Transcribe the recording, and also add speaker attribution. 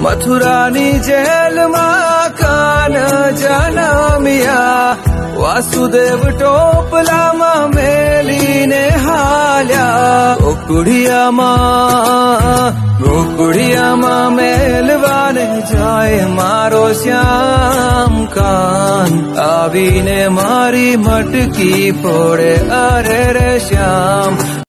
Speaker 1: મથુરાની જેલમાં કાન જનમ્યા, વાસુદેવ ટોપલામાં મેલીને હાલ્યા. ગોકુળિયામાં મેલવાને જાય મારો શ્યામ કાન, આવીને મારી મટકી ફોડે અરે રે શ્યામ.